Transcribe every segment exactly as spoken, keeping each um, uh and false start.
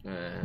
Uh.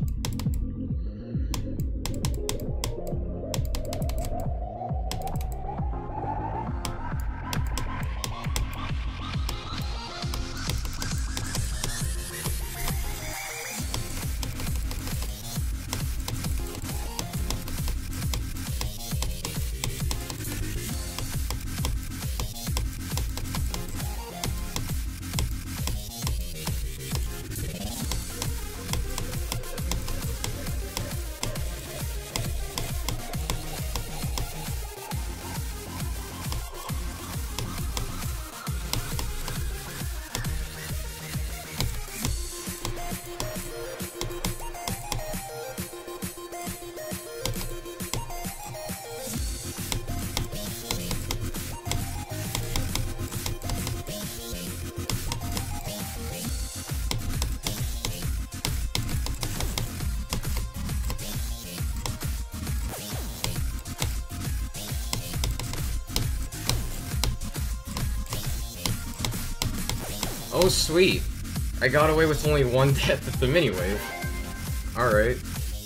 Oh, sweet. I got away with only one death at the mini-wave. Alright.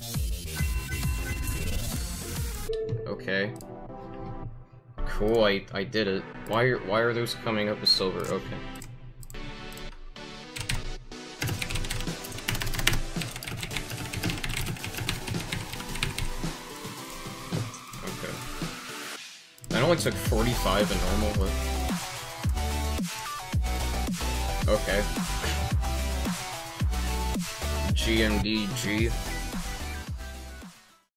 Okay. Cool, I, I did it. Why are, why are those coming up as silver? Okay. Okay. That only took forty-five in normal with. Okay. G M D G.